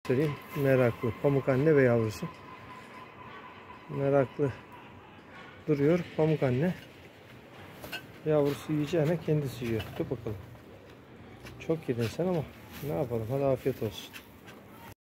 Söyleyeyim, meraklı. Pamuk anne ve yavrusu. Meraklı duruyor. Pamuk anne. Yavrusu yiyeceğine kendisi yiyor. Dur bakalım. Çok yedin sen ama ne yapalım. Hadi afiyet olsun.